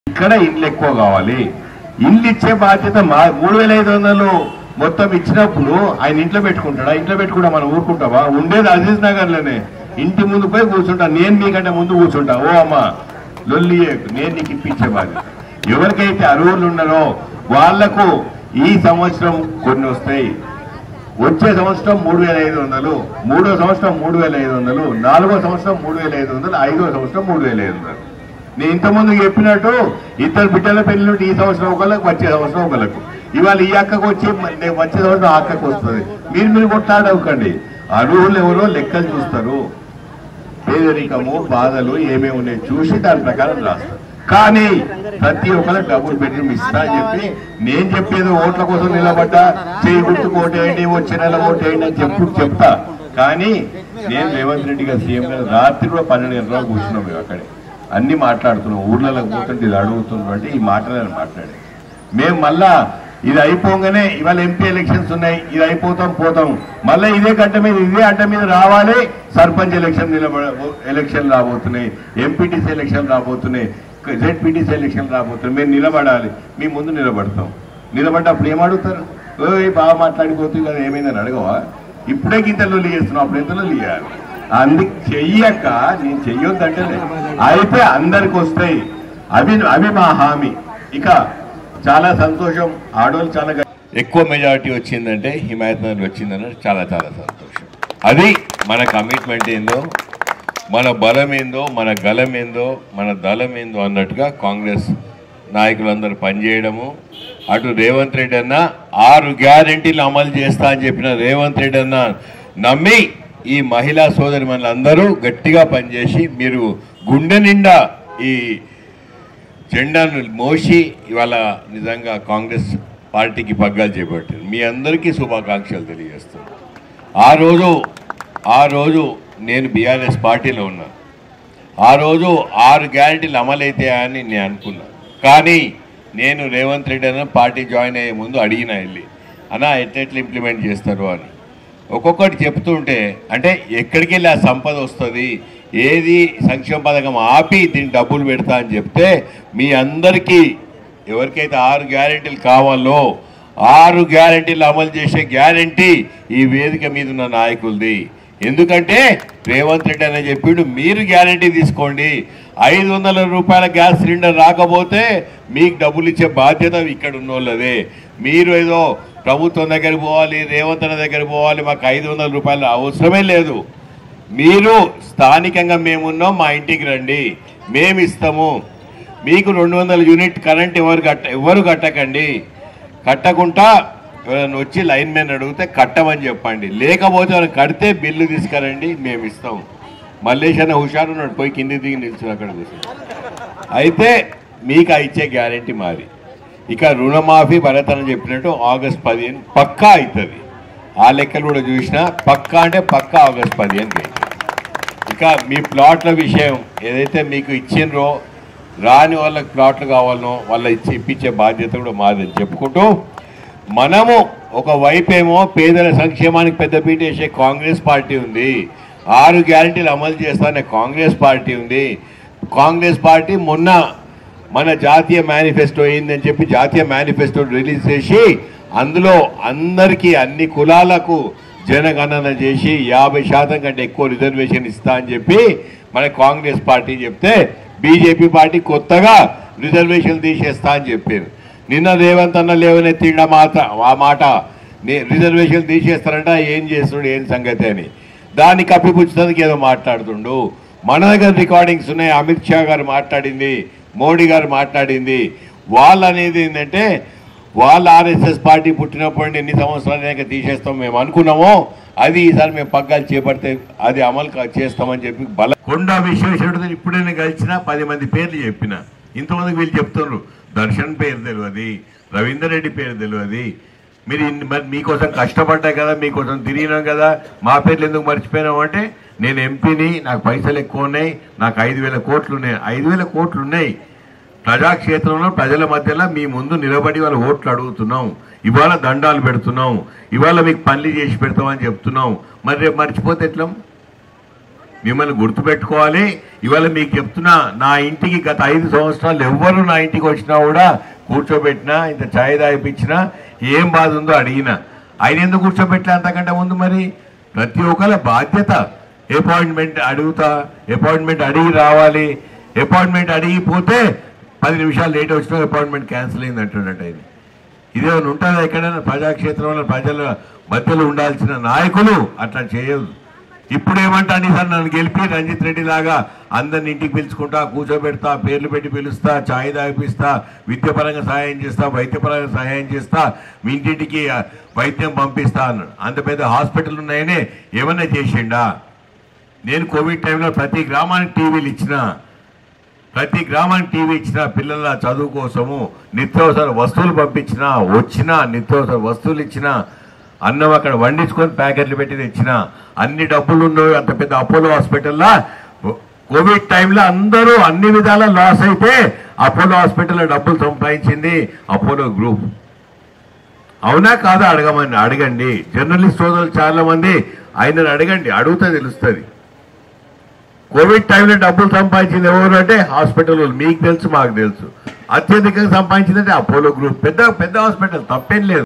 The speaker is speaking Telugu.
ఇక్కడ ఇండ్లు ఎక్కువ కావాలి. ఇండ్లు ఇచ్చే బాధ్యత మా 3500 మొత్తం ఇచ్చినప్పుడు ఆయన ఇంట్లో పెట్టుకుంటాడా? ఇంట్లో పెట్టుకుంటా మనం ఊరుకుంటావా? ఉండేది అజీజ్ నగర్ లోనే. ఇంటి ముందు పోయి కూర్చుంటా, నేను మీకంటే ముందు కూర్చుంటా. ఓ అమ్మ లొల్లి నేను నీకు ఇప్పించే బాధ్యత. ఎవరికైతే అర్హులు ఉన్నారో వాళ్లకు ఈ సంవత్సరం కొన్ని వస్తాయి. వచ్చే సంవత్సరం 3500, మూడో సంవత్సరం 3500, నాలుగో సంవత్సరం 3500, ఐదో సంవత్సరం 3500. నేను ఇంతకుముందు చెప్పినట్టు ఇద్దరు బిడ్డల పెళ్లి ఈ సంవత్సరం ఒకళ్ళకు, వచ్చే సంవత్సరం ఒకళ్ళకు. ఇవాళ ఈ అక్కకు వచ్చి వచ్చే సంవత్సరం ఆ అక్కకు వస్తుంది. మీరు కొట్లాడవకండి. అర్హులు ఎవరో లెక్కలు చూస్తారు. పేదరికము బాధలు ఏమేమి ఉన్నాయి చూసి దాని ప్రకారం రాస్తారు. కానీ ప్రతి ఒక్కరికి డబుల్ బెడ్రూమ్ ఇస్తా అని చెప్పి నేను చెప్పేది ఓట్ల కోసం నిలబడ్డా, చేయి గుర్తుకు ఓటేయండి, వచ్చే నెల ఓటేయండి అని చెప్తా. కానీ నేను రేవంత్ రెడ్డి గారు సీఎం గారు రాత్రి కూడా 12 గంటలకు కూర్చున్నాం. మేము అక్కడే అన్ని మాట్లాడుతున్నాం. ఊర్లకు పోతుంటే ఇది అడుగుతున్నటువంటి ఈ మాటలను మాట్లాడి మేము మళ్ళా ఇది అయిపోగానే ఇవాళ ఎంపీ ఎలక్షన్స్ ఉన్నాయి, ఇది అయిపోతాం పోతాం, మళ్ళీ ఇదే గడ్డ మీద ఇదే అడ్డ మీద రావాలి. సర్పంచ్ ఎలక్షన్ రాబోతున్నాయి, ఎంపీటీసీ ఎలక్షన్ రాబోతున్నాయి, జెడ్పీటీసీ ఎలక్షన్ రాబోతున్నాయి. మేము నిలబడాలి, మీ ముందు నిలబడతాం. నిలబడ్డప్పుడు ఏమడుగుతారు? బాగా మాట్లాడిపోతుంది కదా ఏమైందని అడగవా? ఇప్పుడే గింతలు చేస్తున్నాం, అప్పుడు ఎంతలో చేయాలి. అందుకు చెయ్యక నేను చెయ్యొద్దంటే అయితే అందరికి వస్తాయి. అవి మా హామీ. ఇక చాలా సంతోషం. ఆడవాళ్ళు చాలా ఎక్కువ మెజారిటీ వచ్చిందంటే హిమాయత్ నగర్ వచ్చిందన్నది చాలా చాలా సంతోషం. అది మన కమిట్మెంట్ ఏందో, మన బలం ఏందో, మన గలం ఏందో, మన దళం ఏందో అన్నట్టుగా కాంగ్రెస్ నాయకులందరూ పనిచేయడము. అటు రేవంత్ రెడ్డి అన్న 6 గ్యారెంటీలు అమలు చేస్తా అని చెప్పిన రేవంత్ రెడ్డి అన్న నమ్మి ఈ మహిళా సోదరి మనందరూ గట్టిగా పనిచేసి మీరు గుండె నిండా ఈ జెండాను మోసి ఇవాళ నిజంగా కాంగ్రెస్ పార్టీకి పగ్గాలు చేపట్టారు. మీ అందరికీ శుభాకాంక్షలు తెలియజేస్తున్నాను. ఆ రోజు నేను బీఆర్ఎస్ పార్టీలో ఉన్నాను. ఆ రోజు 6 గ్యారెంటీలు అమలైతాయని నేను అనుకున్నాను. కానీ నేను రేవంత్ రెడ్డి అన్న పార్టీ జాయిన్ అయ్యే ముందు అడిగినా వెళ్ళి, అన్నా ఎట్లెట్లు ఇంప్లిమెంట్ చేస్తారు అని. ఒక్కొక్కటి చెప్తుంటే అంటే ఎక్కడికి వెళ్ళి ఆ సంపద వస్తుంది, ఏది సంక్షేమ పథకం ఆపి దీన్ని డబ్బులు పెడతా అని చెప్తే మీ అందరికీ ఎవరికైతే 6 గ్యారెంటీలు కావాలో 6 గ్యారెంటీలు అమలు చేసే గ్యారెంటీ ఈ వేదిక మీద ఉన్న నాయకులది. ఎందుకంటే రేవంత్ రెడ్డి అని చెప్పిండు మీరు గ్యారెంటీ తీసుకోండి, 500 రూపాయల గ్యాస్ సిలిండర్ రాకపోతే మీకు డబ్బులు ఇచ్చే బాధ్యత ఇక్కడ ఉన్న వాళ్ళదే. మీరు ఏదో ప్రభుత్వం దగ్గరికి పోవాలి, రేవంత్ అన్న దగ్గరికి పోవాలి, మాకు 500 రూపాయలు అవసరమే లేదు. మీరు స్థానికంగా మేమున్నాం, మా ఇంటికి రండి, మేము ఇస్తాము. మీకు 200 యూనిట్ కరెంట్ ఎవరు కట్టకండి. కట్టకుండా ఎవరైనా వచ్చి లైన్ మ్యాన్ అడిగితే కట్టమని చెప్పండి. లేకపోతే వాళ్ళు కడితే బిల్లు తీసుకురండి, మేము ఇస్తాం. మల్లేష్ అన్న హుషారు ఉన్నాడు, పోయి కింది దిగి నిల్చుని అక్కడ కూర్చొని. అయితే మీకు ఇచ్చే గ్యారెంటీ మాది. ఇక రుణమాఫీ భరత్ అని చెప్పినట్టు ఆగస్ట్ 15 పక్కా అవుతుంది. ఆ లెక్కలు కూడా చూసినా పక్కా అంటే పక్కా ఆగస్ట్ 15కి. ఇక మీ ప్లాట్ల విషయం ఏదైతే మీకు ఇచ్చిండ్రో రాని వాళ్ళకి ప్లాట్లు కావాలనో వాళ్ళ ఇప్పించే బాధ్యత కూడా మాదని చెప్పుకుంటూ, మనము ఒకవైపేమో పేదల సంక్షేమానికి పెద్దపీట వేసే కాంగ్రెస్ పార్టీ ఉంది, 6 గ్యారెంటీలు అమలు చేస్తానే కాంగ్రెస్ పార్టీ ఉంది. కాంగ్రెస్ పార్టీ మొన్న మన జాతీయ మేనిఫెస్టో అయిందని చెప్పి జాతీయ మేనిఫెస్టో రిలీజ్ చేసి అందులో అందరికీ అన్ని కులాలకు జనగణన చేసి 50% కంటే ఎక్కువ రిజర్వేషన్ ఇస్తా అని చెప్పి మన కాంగ్రెస్ పార్టీ చెప్తే బీజేపీ పార్టీ కొత్తగా రిజర్వేషన్ తీసేస్తా అని చెప్పారు. నిన్న రేవంత్ అన్న లేవనెత్తిండ ఆ మాట రిజర్వేషన్ తీసేస్తారంట, ఏం చేస్తున్నాడు ఏం సంగతి అని. దాన్ని కప్పిపుచ్చడానికి ఏదో మాట్లాడుతుండు. మన దగ్గర రికార్డింగ్స్ ఉన్నాయి, అమిత్ షా గారు మాట్లాడింది, మోడీ గారు మాట్లాడింది. వాళ్ళు అనేది ఏంటంటే వాళ్ళు ఆర్ఎస్ఎస్ పార్టీ పుట్టినప్పుడు ఎన్ని సంవత్సరాలు తీసేస్తాం మేము అనుకున్నామో అది ఈసారి మేము పగ్గాలు చేపడితే అది అమలు చేస్తామని చెప్పి కొండా విశ్వేశ్వరుడు ఇప్పుడైనా కలిసిన 10 మంది పేర్లు చెప్పిన. ఇంతమందికి వీళ్ళు చెప్తున్నారు దర్శన్ పేరు తెలియదు, రవీందర్ రెడ్డి పేరు తెలియదు. మీరు మరి మీకోసం కష్టపడ్డా కదా, మీకోసం తిరిగినాం కదా, మా పేర్లు ఎందుకు మర్చిపోయినాం అంటే నేను ఎంపీని, నాకు పైసలు ఎక్కువ ఉన్నాయి, నాకు 5,000 కోట్లు ఉన్నాయి. 5,000 కోట్లు ఉన్నాయి. ప్రజాక్షేత్రంలో ప్రజల మధ్యలో మీ ముందు నిలబడి వాళ్ళ ఓట్లు అడుగుతున్నాం, ఇవాళ దండాలు పెడుతున్నాం, ఇవాళ మీకు పనులు చేసి పెడతామని చెప్తున్నాం. మరి రేపు మర్చిపోతే ఎట్లా? మిమ్మల్ని గుర్తుపెట్టుకోవాలి. ఇవాళ మీకు చెప్తున్నా, నా ఇంటికి గత 5 సంవత్సరాలు ఎవ్వరు నా ఇంటికి వచ్చినా కూడా కూర్చోబెట్టినా, ఇంత ఛాయ్ తాగిపించినా, ఏం బాధ ఉందో అడిగినా. ఆయన ఎందుకు కూర్చోబెట్టలే అంతకంటే ముందు? మరి ప్రతి ఒక్కరి బాధ్యత. అపాయింట్మెంట్ అడిగి రావాలి. అపాయింట్మెంట్ అడిగిపోతే 10 నిమిషాలు లేట్ వచ్చినా అపాయింట్మెంట్ క్యాన్సిల్ అయింది అంటున్నట్టు. ఆయన ఇదేమైనా ఉంటుందా ఎక్కడైనా? ప్రజాక్షేత్రంలో ప్రజల మధ్యలో ఉండాల్సిన నాయకులు అట్లా చేయదు. ఇప్పుడు ఏమంటాను సార్, నన్ను గెలిపి రంజిత్ రెడ్డి లాగా అందరిని ఇంటికి పిలుచుకుంటా, కూర్చోబెడతా, పేర్లు పెట్టి పిలుస్తా, ఛాయ్ తాగిపిస్తా, విద్యపరంగా సహాయం చేస్తా, వైద్యపరంగా సహాయం చేస్తా, మీ ఇంటింటికి వైద్యం పంపిస్తా అన్నాడు. అంత పెద్ద హాస్పిటల్ ఉన్నాయనే ఏమన్నా చేసిండా? నేను కోవిడ్ టైంలో ప్రతి గ్రామానికి టీవీ ఇచ్చిన, పిల్లల చదువు కోసము నిత్యావసర వస్తువులు పంపించిన, నిత్యావసర వస్తువులు ఇచ్చిన, అన్నం అక్కడ వండించుకొని ప్యాకెట్లు పెట్టి తెచ్చిన, అన్ని డబ్బులు ఉన్నాయి. అంత పెద్ద అపోలో హాస్పిటల్లో కోవిడ్ టైంలో అందరూ అన్ని విధాలా లాస్ అయితే అపోలో హాస్పిటల్లో డబ్బులు సంపాదించింది అపోలో గ్రూప్. అవునా కాదా అడగండి. జర్నలిస్ట్ సోదరులు చాలా మంది ఆయనను అడగండి, అడుగుతా తెలుస్తుంది. కోవిడ్ టైంలో డబ్బులు సంపాదించింది ఎవరు అంటే హాస్పిటల్. మీకు తెలుసు, మాకు తెలుసు. అత్యధికంగా సంపాదించిందంటే అపోలో గ్రూప్. పెద్ద హాస్పిటల్, తప్పేం లేదు.